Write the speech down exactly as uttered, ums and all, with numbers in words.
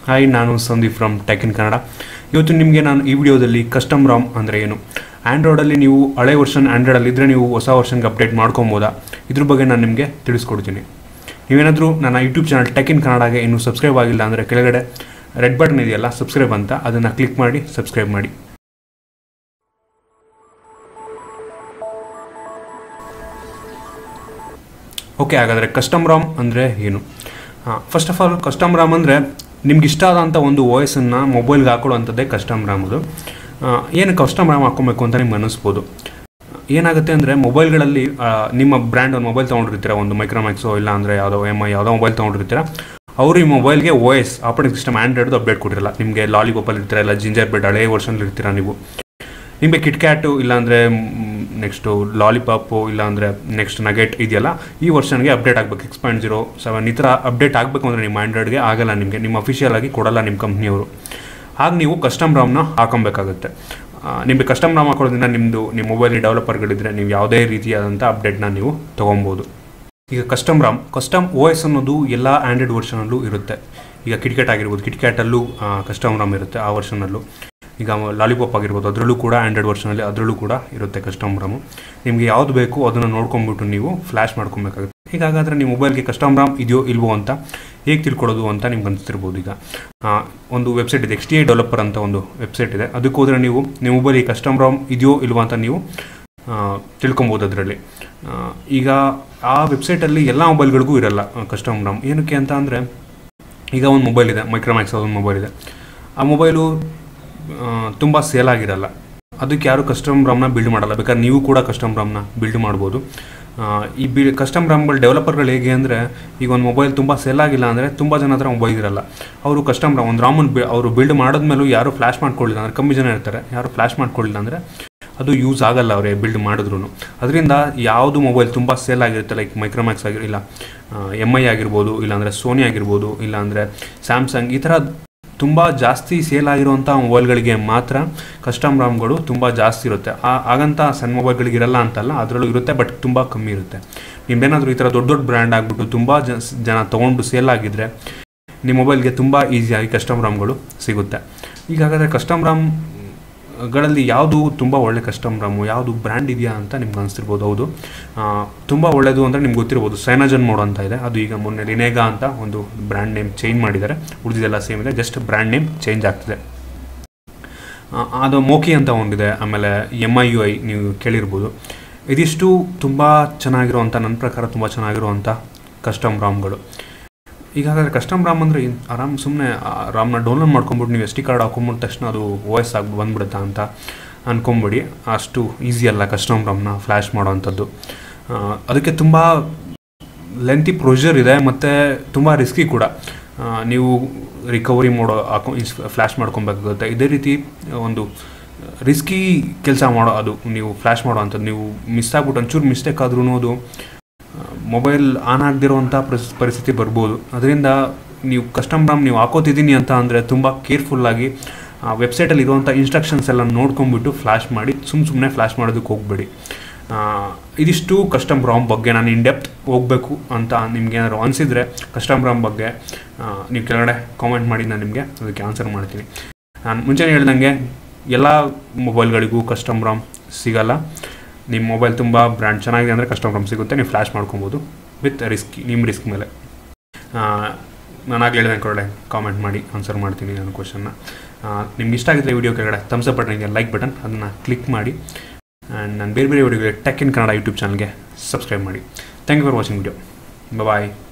Hi, ನಾನು Sandeep from tech in Kannada. ಇವತ್ತು ನಿಮಗೆ ನಾನು ಈ ವಿಡಿಯೋದಲ್ಲಿ ಕಸ್ಟಮ್ ರಾಮ್ ಅಂದರೆ ಏನು, ಆ್ಯಂಡ್ರಾಯ್ಡಲ್ಲಿ ನೀವು ಹಳೆ ವರ್ಷನ್ ಆ್ಯಂಡ್ರಾಯ್ಡಲ್ಲಿ ಇದ್ದರೆ ನೀವು ಹೊಸ ವರ್ಷನ್ಗೆ ಅಪ್ಡೇಟ್ ಮಾಡ್ಕೊಬೋದಾ, ಇದ್ರ ಬಗ್ಗೆ ನಾನು ನಿಮಗೆ ತಿಳಿಸ್ಕೊಡ್ತೀನಿ. ನೀವೇನಾದರೂ ನನ್ನ ಯೂಟ್ಯೂಬ್ ಚಾನಲ್ ಟೆಕ್ ಇನ್ ಕನ್ನಡಗೆ ಇನ್ನೂ ಸಬ್ಸ್ಕ್ರೈಬ್ ಆಗಿಲ್ಲ ಅಂದರೆ ಕೆಳಗಡೆ ರೆಡ್ ಬಟನ್ ಇದೆಯಲ್ಲ ಸಬ್ಸ್ಕ್ರೈಬ್ ಅಂತ, ಅದನ್ನು ಕ್ಲಿಕ್ ಮಾಡಿ ಸಬ್ಸ್ಕ್ರೈಬ್ ಮಾಡಿ. ಓಕೆ, ಹಾಗಾದರೆ ಕಸ್ಟಮ್ ರಾಮ್ ಅಂದರೆ ಏನು? First of all custom ROM ಅಂದರೆ ನಿಮ್ಗೆ ಇಷ್ಟ ಆದಂಥ ಒಂದು ವಾಯ್ಸನ್ನು ಮೊಬೈಲ್ಗೆ ಹಾಕೊಳ್ಳುವಂಥದ್ದೇ ಕಸ್ಟಮ್ ರಾಮ್. ಅದು ಏನು ಕಸ್ಟಮ್ ರಾಮ್ ಹಾಕ್ಕೊಬೇಕು ಅಂತ ನಿಮ್ಗೆ ಅನ್ನಿಸ್ಬೋದು. ಏನಾಗುತ್ತೆ ಅಂದರೆ ಮೊಬೈಲ್ಗಳಲ್ಲಿ ನಿಮ್ಮ ಬ್ರ್ಯಾಂಡ್ ಒಂದು ಮೊಬೈಲ್ ತೊಗೊಂಡಿರ್ತೀರ, ಒಂದು ಮೈಕ್ರೋಮ್ಯಾಕ್ಸೋ ಇಲ್ಲ ಅಂದರೆ ಯಾವುದೋ ಎಮ್ ಐ ಯಾವುದೋ ಮೊಬೈಲ್ ತೊಗೊಂಡಿರ್ತೀರ. ಅವರು ಈ ಮೊಬೈಲ್ಗೆ ಓ ಎಸ್ ಆಪರೇಟಿಂಗ್ ಸಿಸ್ಟಮ್ ಆ್ಯಂಡ್ರಾಯ್ಡ್ದು ಅಪ್ಡೇಟ್ ಕೊಟ್ಟಿರಲ್ಲ. ನಿಮಗೆ ಲಾಲಿಪಾಪಲ್ಲಿ ಇರ್ತೀರ, ಇಲ್ಲ ಜಿಂಜರ್ ಬೆಡ್ ಹಳೆ ವರ್ಷನಲ್ಲಿ ಇರ್ತೀರ ನೀವು. ನಿಮಗೆ ಕಿಟ್ ಕ್ಯಾಟು ಇಲ್ಲಾಂದರೆ ನೆಕ್ಸ್ಟು ಲಾಲಿಪಾಪು ಇಲ್ಲಾಂದರೆ ನೆಕ್ಸ್ಟ್ ನಗೆಟ್ ಇದೆಯಲ್ಲ, ಈ ವರ್ಷನ್ಗೆ ಅಪ್ಡೇಟ್ ಆಗಬೇಕು. ಸಿಕ್ಸ್ ಪಾಯಿಂಟ್ ಜೀರೋ ಸೆವೆನ್ ಈ ಥರ ಅಪ್ಡೇಟ್ ಆಗಬೇಕು ಅಂದರೆ ನಿಮ್ಮ ಆ್ಯಂಡ್ರಾಯ್ಡ್ಗೆ ಆಗಲ್ಲ, ನಿಮಗೆ ನಿಮ್ಮ ಅಫಿಷಿಯಲ್ ಆಗಿ ಕೊಡಲ್ಲ ನಿಮ್ಮ ಕಂಪ್ನಿಯವರು. ಆಗ ನೀವು ಕಸ್ಟಮ್ ರಾಮ್ನ ಹಾಕೊಬೇಕಾಗುತ್ತೆ. ನಿಮಗೆ ಕಸ್ಟಮ್ ರಾಮ್ ಹಾಕೊಳ್ಳೋದ್ರಿಂದ ನಿಮ್ಮದು ನಿಮ್ಮ ಮೊಬೈಲ್ ಡೆವಲಪರ್ಗಳಿದ್ದರೆ ನೀವು ಯಾವುದೇ ರೀತಿಯಾದಂಥ ಅಪ್ಡೇಟ್ನ ನೀವು ತೊಗೊಬೋದು. ಈಗ custom ROM custom O S ಅನ್ನೋದು ಎಲ್ಲ ಆ್ಯಂಡ್ರಾಯ್ಡ್ ವರ್ಷನಲ್ಲೂ ಇರುತ್ತೆ. ಈಗ ಕಿಟ್ ಕ್ಯಾಟ್ ಆಗಿರ್ಬೋದು, ಕಿಟ್ ಕ್ಯಾಟಲ್ಲೂ ಕಸ್ಟಮ್ ರಾಮ್ ಇರುತ್ತೆ ಆ ವರ್ಷನಲ್ಲೂ. ಈಗ ಲಾಲಿಪಾಪ್ ಆಗಿರ್ಬೋದು, ಅದರಲ್ಲೂ ಕೂಡ ಆ್ಯಂಡ್ರಾಯ್ಡ್ ವರ್ಷನಲ್ಲಿ ಅದರಲ್ಲೂ ಕೂಡ ಇರುತ್ತೆ ಕಸ್ಟಮ್ ರಾಮು. ನಿಮಗೆ ಯಾವುದು ಬೇಕು ಅದನ್ನು ನೋಡ್ಕೊಂಬಿಟ್ಟು ನೀವು ಫ್ಲ್ಯಾಶ್ ಮಾಡ್ಕೊಬೇಕಾಗುತ್ತೆ. ಹೀಗಾದರೆ ನಿಮ್ಮ ಮೊಬೈಲ್ಗೆ ಕಸ್ಟಮ್ ರಾಮ್ ಇದೆಯೋ ಇಲ್ವೋ ಅಂತ ಹೇಗೆ ತಿಳ್ಕೊಳ್ಳೋದು ಅಂತ ನಿಮ್ಗೆ ಅನಿಸ್ತಿರ್ಬೋದು. ಈಗ ಒಂದು ವೆಬ್ಸೈಟ್ ಇದೆ, ಎಕ್ಸ್ ಟಿ ಐ ಡೆವಲಪರ್ ಅಂತ ಒಂದು ವೆಬ್ಸೈಟ್ ಇದೆ. ಅದಕ್ಕೆ ಹೋದರೆ ನೀವು ನಿಮ್ಮ ಮೊಬೈಲಿಗೆ ಕಸ್ಟಮ್ ರಾಮ್ ಇದೆಯೋ ಇಲ್ವೋ ಅಂತ ನೀವು ತಿಳ್ಕೊಬೋದು ಅದರಲ್ಲಿ. ಈಗ ಆ ವೆಬ್ಸೈಟಲ್ಲಿ ಎಲ್ಲ ಮೊಬೈಲ್ಗಳಿಗೂ ಇರಲ್ಲ ಕಸ್ಟಮ್ ರಾಮ್. ಏನಕ್ಕೆ ಅಂತ ಅಂದರೆ, ಈಗ ಒಂದು ಮೊಬೈಲ್ ಇದೆ, ಮೈಕ್ರೋಮ್ಯಾಕ್ಸ್ ಒಂದು ಮೊಬೈಲ್ ಇದೆ. ಆ ಮೊಬೈಲು ತುಂಬ ಸೇಲ್ ಆಗಿರಲ್ಲ, ಅದಕ್ಕೆ ಯಾರು ಕಸ್ಟಮ್ ರಾಮ್ನ ಬಿಲ್ಡ್ ಮಾಡಲ್ಲ. ಬೇಕಾದ್ರೆ ನೀವು ಕೂಡ ಕಸ್ಟಮ್ ರಾಮ್ನ ಬಿಲ್ಡ್ ಮಾಡ್ಬೋದು. ಈ ಬಿ ಕಸ್ಟಮ್ ರಾಮ್ಗಳು ಡೆವಲಪರ್ಗಳು ಹೇಗೆ ಅಂದರೆ, ಈಗ ಒಂದು ಮೊಬೈಲ್ ತುಂಬ ಸೇಲ್ ಆಗಿಲ್ಲ ಅಂದರೆ ತುಂಬ ಜನ ಹತ್ರ ಮೊಬೈಲ್ ಇರಲ್ಲ. ಅವರು ಕಸ್ಟಮ್ ರಾಮ್ ಒಂದು ರಾಮನ್ನು ಬಿ ಅವರು ಬಿಲ್ಡ್ ಮಾಡಿದ್ಮೇಲೂ ಯಾರು ಫ್ಲ್ಯಾಶ್ ಮಾಡ್ಕೊಳ್ಳಿಲ್ಲ ಅಂದರೆ, ಕಮ್ಮಿ ಜನ ಇರ್ತಾರೆ, ಯಾರು ಫ್ಲ್ಯಾಶ್ ಮಾಡ್ಕೊಳ್ಳಿಲ್ಲ ಅಂದರೆ ಅದು ಯೂಸ್ ಆಗಲ್ಲ ಅವರೇ ಬಿಲ್ಡ್ ಮಾಡಿದ್ರು. ಅದರಿಂದ ಯಾವುದು ಮೊಬೈಲ್ ತುಂಬ ಸೇಲ್ ಆಗಿರುತ್ತೆ, ಲೈಕ್ ಮೈಕ್ರೋಮ್ಯಾಕ್ಸ್ ಆಗಿರೋ ಇಲ್ಲ ಎಮ್ ಐ ಆಗಿರ್ಬೋದು, ಇಲ್ಲಾಂದರೆ ಸೋನಿ ಆಗಿರ್ಬೋದು, ಇಲ್ಲಾಂದರೆ ಸ್ಯಾಮ್ಸಂಗ್, ಈ ಥರ ತುಂಬ ಜಾಸ್ತಿ ಸೇಲ್ ಆಗಿರುವಂಥ ಮೊಬೈಲ್ಗಳಿಗೆ ಮಾತ್ರ ಕಸ್ಟಮ್ ರಾಮ್ಗಳು ತುಂಬ ಜಾಸ್ತಿ ಇರುತ್ತೆ. ಹಾಗಂತ ಸಣ್ಣ ಮೊಬೈಲ್ಗಳಿಗೆ ಇರಲ್ಲ ಅಂತಲ್ಲ, ಅದರಲ್ಲೂ ಇರುತ್ತೆ, ಬಟ್ ತುಂಬ ಕಮ್ಮಿ ಇರುತ್ತೆ. ನಿಮ್ದೇನಾದರೂ ಈ ಥರ ದೊಡ್ಡ ದೊಡ್ಡ ಬ್ರ್ಯಾಂಡ್ ಆಗಿಬಿಟ್ಟು ತುಂಬ ಜನ ತೊಗೊಂಡು ಸೇಲ್ ಆಗಿದ್ದರೆ ನಿಮ್ಮ ಮೊಬೈಲ್ಗೆ ತುಂಬ ಈಸಿಯಾಗಿ ಕಸ್ಟಮ್ ರಾಮ್ಗಳು ಸಿಗುತ್ತೆ. ಈಗ ಹಾಗಾದರೆ ಕಸ್ಟಮ್ ರಾಮ್ಗಳಲ್ಲಿ ಯಾವುದು ತುಂಬ ಒಳ್ಳೆ ಕಸ್ಟಮ್ ರಾಮು, ಯಾವುದು ಬ್ರ್ಯಾಂಡ್ ಇದೆಯಾ ಅಂತ ನಿಮ್ಗೆ ಅನಿಸ್ತಿರ್ಬೋದು. ಹೌದು, ತುಂಬ ಒಳ್ಳೆಯದು ಅಂದರೆ ನಿಮ್ಗೆ ಗೊತ್ತಿರ್ಬೋದು, ಸೈನಾಜನ್ ಮೋಡ್ ಅಂತ ಇದೆ. ಅದು ಈಗ ಮೊನ್ನೆ ಲಿನೇಗಾ ಅಂತ ಒಂದು ಬ್ರ್ಯಾಂಡ್ ನೇಮ್ ಚೇಂಜ್ ಮಾಡಿದ್ದಾರೆ. ಉಳಿದಿದೆಲ್ಲ ಸೇಮ್ ಇದೆ, ಜಸ್ಟ್ ಬ್ರ್ಯಾಂಡ್ ನೇಮ್ ಚೇಂಜ್ ಆಗ್ತಿದೆ. ಅದು ಮೋಕಿ ಅಂತ ಒಂದಿದೆ, ಆಮೇಲೆ ಎಮ್ ಐ ಯು ಐ ನೀವು ಕೇಳಿರ್ಬೋದು. ಇದಿಷ್ಟು ತುಂಬ ಚೆನ್ನಾಗಿರುವಂಥ, ನನ್ನ ಪ್ರಕಾರ ತುಂಬ ಚೆನ್ನಾಗಿರುವಂಥ ಕಸ್ಟಮ್ ರಾಮ್ಗಳು. ಈಗಾಗಲೇ ಕಸ್ಟಮ್ ರಾಮ್ ಅಂದರೆ ಆರಾಮ್ ಸುಮ್ಮನೆ ರಾಮ್ನ ಡೌನ್ಲೋಡ್ ಮಾಡ್ಕೊಂಬಿಟ್ಟು ನೀವು ಎಸ್ ಟಿ ಕಾರ್ಡ್ ಹಾಕೊಂಬಿಟ್ಟ ತಕ್ಷಣ ಅದು ವಾಯ್ಸ್ ಆಗಿ ಬಂದ್ಬಿಡುತ್ತಾ ಅಂತ ಅಂದ್ಕೊಂಬಿಡಿ. ಅಷ್ಟು ಈಸಿ ಅಲ್ಲ ಕಸ್ಟಮ್ ರಾಮ್ನ ಫ್ಲ್ಯಾಶ್ ಮಾಡೋವಂಥದ್ದು. ಅದಕ್ಕೆ ತುಂಬ ಲೆಂತಿ ಪ್ರೊಸೀಜರ್ ಇದೆ ಮತ್ತು ತುಂಬ ರಿಸ್ಕಿ ಕೂಡ. ನೀವು ರಿಕವರಿ ಮಾಡೋ ಹಾಕೊ ಫ್ಲ್ಯಾಶ್ ಮಾಡ್ಕೊಬೇಕಾಗುತ್ತೆ. ಇದೇ ರೀತಿ ಒಂದು ರಿಸ್ಕಿ ಕೆಲಸ ಮಾಡೋ ಅದು ನೀವು ಫ್ಲ್ಯಾಶ್ ಮಾಡೋ ಅಂಥದ್ದು. ನೀವು ಮಿಸ್ ಆಗ್ಬಿಟ್ಟು ಒಂಚೂರು ಮಿಸ್ಟೇಕ್ ಆದ್ರೂ ಅದು ಮೊಬೈಲ್ ಆನ್ ಆಗದಿರೋವಂಥ ಪರಿಸ್ ಪರಿಸ್ಥಿತಿ ಬರ್ಬೋದು. ಅದರಿಂದ ನೀವು ಕಸ್ಟಮ್ ರಾಮ್ ನೀವು ಹಾಕೋತಿದ್ದೀನಿ ಅಂತ ಅಂದರೆ ತುಂಬ ಕೇರ್ಫುಲ್ಲಾಗಿ ವೆಬ್ಸೈಟಲ್ಲಿ ಇರುವಂಥ ಇನ್ಸ್ಟ್ರಕ್ಷನ್ಸ್ ಎಲ್ಲ ನೋಡ್ಕೊಂಬಿಟ್ಟು ಫ್ಲ್ಯಾಶ್ ಮಾಡಿ, ಸುಮ್ಮ ಸುಮ್ಮನೆ ಫ್ಲ್ಯಾಶ್ ಮಾಡೋದಕ್ಕೆ ಹೋಗಬೇಡಿ. ಇದಿಷ್ಟು ಕಸ್ಟಮ್ ರಾಮ್ ಬಗ್ಗೆ. ನಾನು ಇನ್ ಡೆಪ್ತ್ ಹೋಗಬೇಕು ಅಂತ ನಿಮ್ಗೆ ಏನಾದ್ರು ಅನಿಸಿದರೆ ಕಸ್ಟಮ್ ರಾಮ್ ಬಗ್ಗೆ ನೀವು ಕೆಳಗಡೆ ಕಾಮೆಂಟ್ ಮಾಡಿ, ನಾನು ನಿಮಗೆ ಅದಕ್ಕೆ ಆನ್ಸರ್ ಮಾಡ್ತೀನಿ. ನಾನು ಮುಂಚೆನೇ ಹೇಳ್ದಂಗೆ ಎಲ್ಲ ಮೊಬೈಲ್ಗಳಿಗೂ ಕಸ್ಟಮ್ ರಾಮ್ ಸಿಗಲ್ಲ. ನಿಮ್ಮ ಮೊಬೈಲ್ ತುಂಬ ಬ್ರ್ಯಾಂಡ್ ಚೆನ್ನಾಗಿದೆ ಅಂದರೆ ಕಸ್ಟಮ್ ರಾಮ್ ಸಿಗುತ್ತೆ, ನೀವು ಫ್ಲ್ಯಾಶ್ ಮಾಡ್ಕೊಬೋದು ವಿತ್ ರಿಸ್ಕ್, ನಿಮ್ಮ ರಿಸ್ಕ್ ಮೇಲೆ. ನಾನು ಆಗಲೇ ಹೇಳಿದೆ ಕೆಳಗಡೆ ಕಾಮೆಂಟ್ ಮಾಡಿ ಆನ್ಸರ್ ಮಾಡ್ತೀನಿ ನನ್ನ ಕ್ವಶನ್ನ. ನಿಮ್ಗೆ ಇಷ್ಟ ಆಗಿದ್ರೆ ವಿಡಿಯೋ ಕೆಳಗಡೆ ಥಮ್ಸ್ ಅಪ್ ಬಟನ್ ಇದೆ, ಲೈಕ್ ಬಟನ್, ಅದನ್ನು ಕ್ಲಿಕ್ ಮಾಡಿ. ಆ್ಯಂಡ್ ನಾನು ಬೇರೆ ಬೇರೆ ವಿಡಿಯೋಗೆ ಟೆಕ್ ಇನ್ ಕನ್ನಡ ಯೂಟ್ಯೂಬ್ ಚಾನಲ್ಗೆ ಸಬ್ಸ್ಕ್ರೈಬ್ ಮಾಡಿ. Thank you for watching video. Bye.